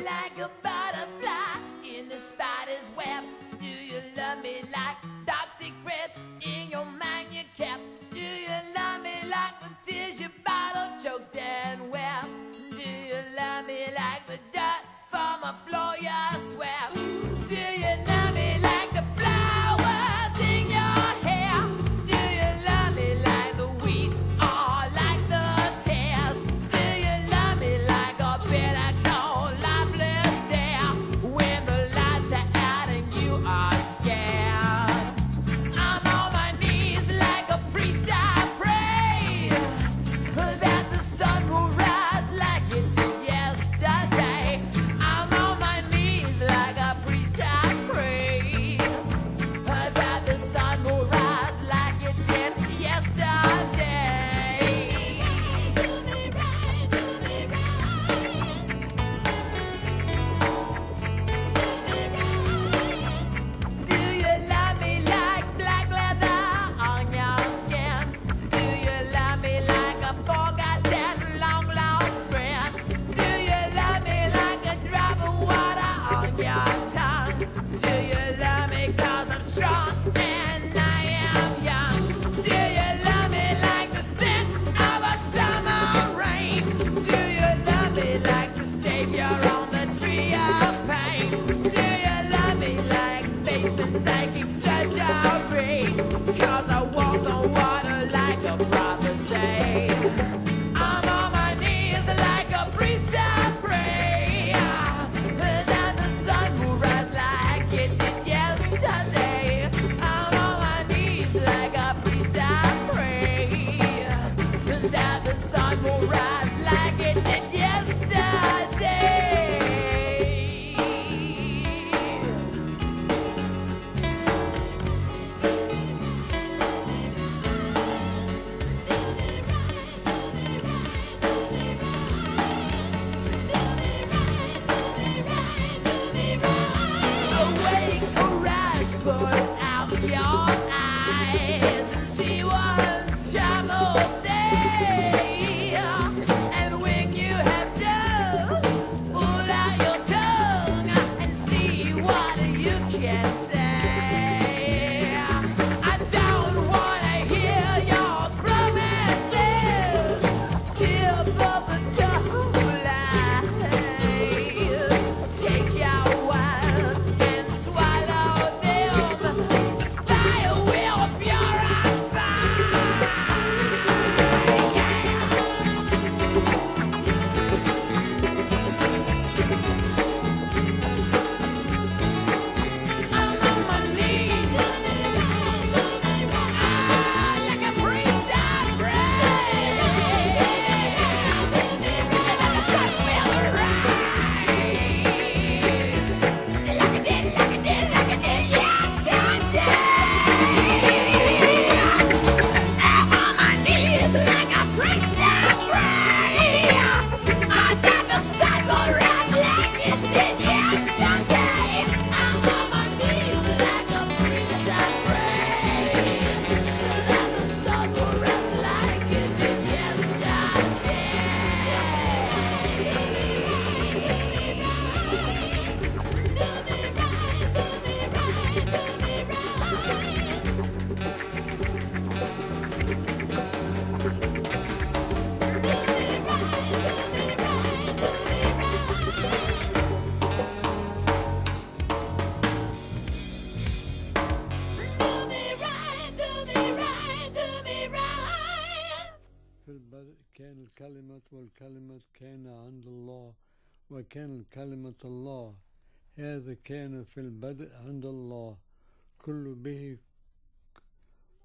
like a butterfly in the spider's web? Do you love me like dark secrets in your mind you kept? Do you love me like the tissue bottle choked and wet? Do you love me like the dirt from a floor you swept? Do you love me like the flowers in your hair? Do you love me like the wheat or like the tears? Do you love me like a bitter cold lifeless stare when the lights are out and you are scared? I'm on my knees like a priest I pray that the sun will rise like it did yesterday. I'm on my knees like a priest I pray that the sun will rise like it did yesterday. Do me right, do me right. Do you love me like black leather on your skin? Do you love me like a forgotten long lost friend? Do you love me like a drop of water on your tongue? Do you love me 'cause I'm strong and I am young? Do you love me like the scent of a summer rain? Do you love me like the savior on the tree of pain? Do you love me like faith and taking such a rain? 'Cause I walk on water like a prophecy. I'm on my knees like a priest I pray that the sun will rise like it did yesterday. I'm on my knees like a priest I pray that the sun will rise like it did yesterday. Awake, arise, put out your eyes and see one shadow day. And when you have done, pull out your tongue and see what you can say. I don't wanna hear your promises, tip of the tongue lies. Take your wine and swallow them. Fire will purify. I'm on my knees like a priest I pray that the sun will rise like it did yesterday. I'm on my knees like a priest I pray that the sun will rise like it did yesterday. I'm on my knees like a priest I pray that the sun will rise like it did yesterday. في البدء كان الكلمة والكلمة كان عند الله وكان كلمة الله. هذا كان في البدء عند الله. كل به